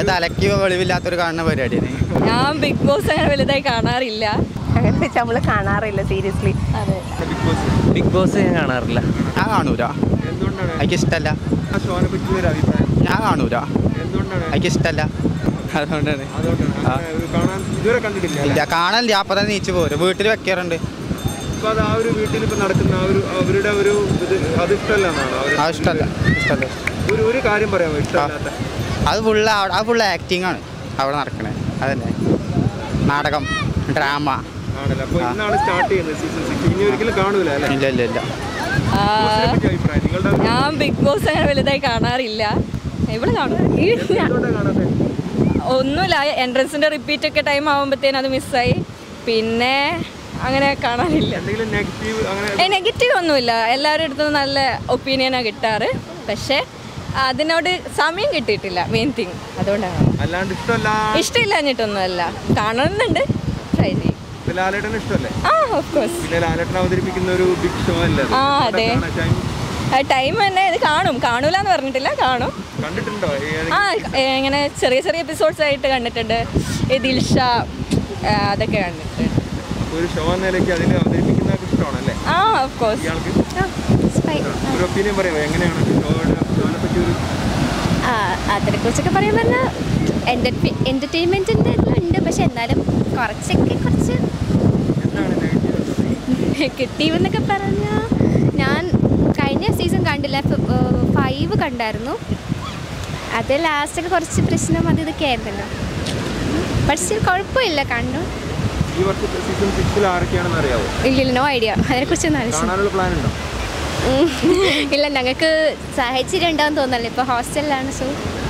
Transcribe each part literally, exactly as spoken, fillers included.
അത് തലയ്ക്ക് വെളിവില്ലാത്തൊരു കാണുന്ന പരിപാടിയാണ്. ഞാൻ ബിഗ് ബോസ് അങ്ങനെ വലുതായി കാണാറില്ല. അങ്ങനെ വെച്ചാൽ നമ്മള് കാണാറില്ല സീരിയസ്ലി. അതെ, ബിഗ് ബോസ് ഞാൻ കാണാറില്ല. ഞാൻ കാണൂല, എനിക്ക് ഇഷ്ടമല്ല. ഞാൻ കാണൂല, എനിക്ക് ഇഷ്ടമല്ല. അതുകൊണ്ടാണ് ഇല്ല കാണാനില്ല. അപ്പൊ തന്നെ നീച്ചു പോരും. വീട്ടിൽ വെക്കാറുണ്ട്. ഇഷ്ടമല്ല ഇഷ്ടമല്ല ഒരു കാര്യം പറയാമോ ഇഷ്ടമല്ലാത്ത? അത് ഫുള്ള് അത് ഫുള്ള് ആക്ടിങ് ആണ് അവിടെ നടക്കണേ. അതന്നെ നാടകം, ഡ്രാമ. ഇല്ല ഇല്ല ഇല്ല ഞാൻ ബിഗ് ബോസ് അങ്ങനെ വലുതായി കാണാറില്ല. ഇവിടെ കാണും. ഒന്നുമില്ല, എൻട്രൻസിന്റെ റിപ്പീറ്റ് ഒക്കെ ടൈം ആകുമ്പോഴത്തേനും അത് മിസ്സായി. പിന്നെ അങ്ങനെ കാണാറില്ല. നെഗറ്റീവ് ഒന്നുമില്ല. എല്ലാവരുടെ അടുത്തും നല്ല ഒപ്പീനിയനാണ് കിട്ടാറ്. പക്ഷെ അതിനോട് സമയം കിട്ടിയിട്ടില്ല, മെയിൻ തിങ്. അതുകൊണ്ടാണ്. ഇഷ്ടമില്ലാഞ്ഞിട്ടൊന്നുമല്ല, കാണണമെന്നുണ്ട്, ട്രൈ ചെയ്യും. ആ അതെ, ടൈം തന്നെ ഇത് കാണും. കാണൂല എന്ന് പറഞ്ഞിട്ടില്ല, കാണും. ആ ഇങ്ങനെ ചെറിയ ചെറിയ എപ്പിസോഡ്സ് ആയിട്ട് കണ്ടിട്ടുണ്ട്. ദിൽഷ അതൊക്കെ കണ്ടിട്ടുണ്ട്. ആ ഓഫ് കോഴ്സ്. അതിനെ കുറിച്ചൊക്കെ പറയാൻ പറഞ്ഞാൽ എന്റർടൈൻമെന്റിന്റെ ഉണ്ട്. പക്ഷെ എന്നാലും കുറച്ചൊക്കെ കുറച്ച് കിട്ടിയെന്നൊക്കെ പറഞ്ഞാൽ ഞാൻ കഴിഞ്ഞ സീസൺ കണ്ടില്ല, ഫൈവ് കണ്ടായിരുന്നു. അത് ലാസ്റ്റൊക്കെ കുറച്ച് പ്രശ്നം അത് ഇതൊക്കെ ആയിരുന്നല്ലോ. പക്ഷെ കുഴപ്പമില്ല, കണ്ടു. ഇല്ല, നോ ഐഡിയ. അതിനെക്കുറിച്ചൊന്നും ഇല്ല. ഞങ്ങൾക്ക് സാഹചര്യം ഉണ്ടാവും തോന്നല്ലോ. ഇപ്പൊ ഹോസ്റ്റലിലാണ്. സോ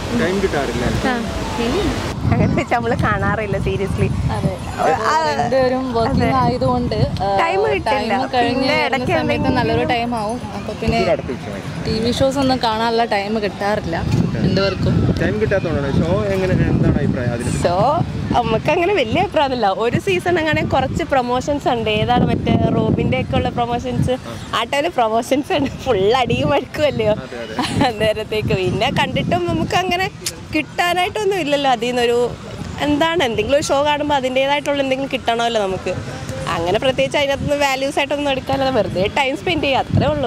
അങ്ങനെ വെച്ചാൽ നമ്മള് കാണാറില്ല സീരിയസ്ലി. രണ്ടുപേരും വർക്കിംഗ് ആയതുകൊണ്ട് ടൈം കിട്ടില്ല. സമയത്ത് നല്ലൊരു ടൈം ആവും. അപ്പൊ പിന്നെ ടി വി ഷോസ് ഒന്നും കാണാനുള്ള ടൈം കിട്ടാറില്ല രണ്ടുപേർക്കും. സോ നമുക്ക് അങ്ങനെ വലിയ അഭിപ്രായമല്ല. ഒരു സീസൺ അങ്ങനെ കുറച്ച് പ്രൊമോഷൻസ് ഉണ്ട്. ഏതാണ് മറ്റേ റോബിന്റെ ഒക്കെ ഉള്ള പ്രൊമോഷൻസ്. ആ ടൈമില് പ്രൊമോഷൻസ് ഉണ്ട്. ഫുൾ അടിയും വഴക്കുമല്ലയോ നേരത്തേക്ക്. പിന്നെ കണ്ടിട്ടും നമുക്ക് അങ്ങനെ കിട്ടാനായിട്ടൊന്നും ഇല്ലല്ലോ. അതിൽ നിന്നൊരു എന്താണ് എന്തെങ്കിലും ഒരു ഷോ കാണുമ്പോൾ അതിൻ്റെതായിട്ടുള്ള എന്തെങ്കിലും കിട്ടണമല്ലോ നമുക്ക്. അങ്ങനെ പ്രത്യേകിച്ച് അതിനകത്തുനിന്ന് വാല്യൂസ് ആയിട്ടൊന്നും എടുക്കാനല്ല, വെറുതെ ടൈം സ്പെൻഡ് ചെയ്യുക, അത്രേ ഉള്ളൂ.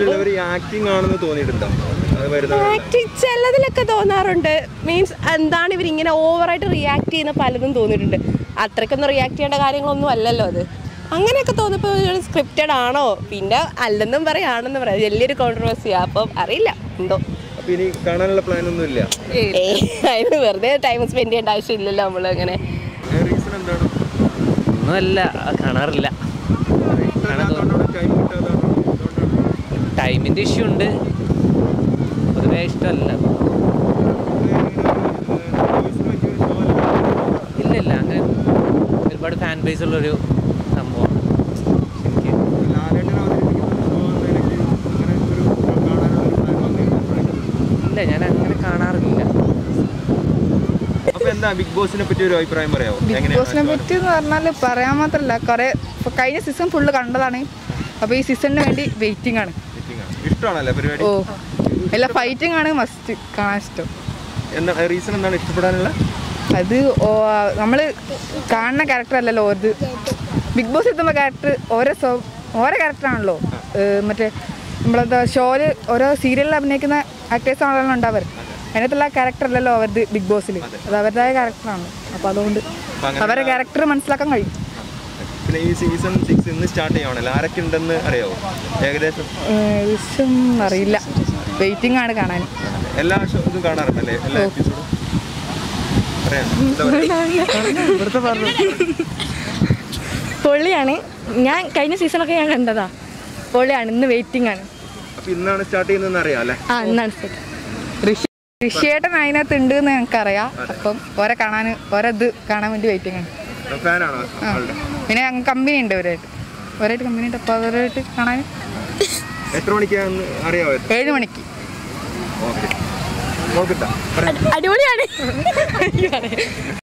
ആക്ടിങ് ചിലതിലൊക്കെ തോന്നാറുണ്ട്. മീൻസ് എന്താണ് ഇവരിങ്ങനെ ഓവറായിട്ട് റിയാക്ട് ചെയ്യുന്ന പലതും തോന്നിയിട്ടുണ്ട്. അത്രയ്ക്കൊന്നും റിയാക്ട് ചെയ്യേണ്ട കാര്യങ്ങളൊന്നും അല്ലല്ലോ അത്. അങ്ങനെയൊക്കെ തോന്നിയപ്പോൾ സ്ക്രിപ്റ്റഡ് ആണോ, പിന്നെ അല്ലെന്നും പറയാണെന്നും പറയാം. വലിയൊരു കോൺട്രവേഴ്സിയാണ്. അപ്പം അറിയില്ല എന്തോ. അതിന് വെറുതെ ടൈം സ്പെൻഡ് ചെയ്യേണ്ട ആവശ്യമില്ലല്ലോ നമ്മൾ. അങ്ങനെ ഒന്നുമല്ല, കാണാറില്ല. ടൈമിൻ്റെ ഇഷ്യൂ ഉണ്ട്, പൊതുവേ ഇഷ്ടമല്ല. ഇല്ല ഇല്ല, അങ്ങനെ ഒരുപാട് ഫാൻ ബേസ് ഉള്ളൊരു സംഭവമാണ്. ഇല്ല, ഞാൻ അങ്ങനെ കാണാറില്ല. ബിഗ് ബോസിനെ പറ്റി ഒരു അഭിപ്രായം പറയാമോ? ബിഗ് ബോസിനെ പറ്റി എന്ന് പറഞ്ഞാൽ പറയാൻ മാത്രമല്ല, കുറെ കഴിഞ്ഞ സീസൺ ഫുള്ള് കണ്ടതാണ്. അപ്പോൾ ഈ സീസണിന് വേണ്ടി വെയിറ്റിംഗ് ആണ്. ഇഷ്ടമാണല്ലേ പരിപാടി? ഓ, എല്ലാ ഫൈറ്റിംഗ് ആണ് മസ്റ്റ് കാണാൻ ഇഷ്ടം. എന്താണ് റീസൺ? എന്താണ് ഇഷ്ടപ്പെടാനുള്ള? അത് നമ്മൾ കാണുന്ന ക്യാരക്ടർ അല്ലല്ലോ ഇത്. ബിഗ് ബോസ് എത്തുമ്പോൾ ക്യാരക്ടർ ഓരോ സോ ഓരോ ക്യാരക്ടറാണല്ലോ. മറ്റേ നമ്മളെന്താ ഷോയിൽ ഓരോ സീരിയലിൽ അഭിനയിക്കുന്ന ആക്ടേഴ്സ് ആണല്ലോ ഉണ്ടാവാറ്. അതിനകത്തുള്ള ക്യാരക്ടർ അല്ലല്ലോ അവരുടെ ബിഗ് ബോസിൽ. അത് അവരുടേതായ ക്യാരക്ടറാണ്. അപ്പോൾ അതുകൊണ്ട് അവരുടെ ക്യാരക്ടർ മനസ്സിലാക്കാൻ കഴിയും. പിന്നെ ഈ സീസൺ സിക്സ് ഇന്ന് സ്റ്റാർട്ട് ചെയ്യുവാണല്ലോ, ആരൊക്കെ ഉണ്ടെന്ന് അറിയാമോ ഏകദേശം? ഏകദേശം അറിയില്ല, വെയിറ്റിംഗ് ആണ് കാണാൻ. എല്ലാ ഷോ ഇതും കാണാറുണ്ടല്ലേ? എല്ലാ എപ്പിസോഡും പൊള്ളിയാണ്. ഞാൻ കഴിഞ്ഞ സീസണൊക്കെ ഞാൻ കണ്ടതാ. പൊള്ളിയാണ്. ഇന്ന് വെയിറ്റിംഗ് ആണ്. അപ്പോൾ ഇന്നാണ് സ്റ്റാർട്ട് ചെയ്യുന്നതെന്ന് അറിയാം അല്ലേ? ആ, ഇന്നാണ് സ്റ്റാർട്ട്. ഋഷിയേട്ടൻ അതിനകത്ത് ഉണ്ട് എന്ന് ഞങ്ങൾക്കറിയാം. അപ്പം ഓരോ കാണാൻ ഓരോ ഇത് കാണാൻ വേണ്ടി വെയിറ്റിംഗ് ആണ്. പിന്നെ ഞങ്ങൾ കമ്പനി ഉണ്ട് ഇവരായിട്ട് ഒരായിട്ട് കമ്പനി ഉണ്ട്. അപ്പോൾ അവരായിട്ട് കാണാൻ എത്ര മണിക്കാന്ന് അറിയാമോ? ഏഴ് മണിക്ക്. അടിപൊളിയാണ്.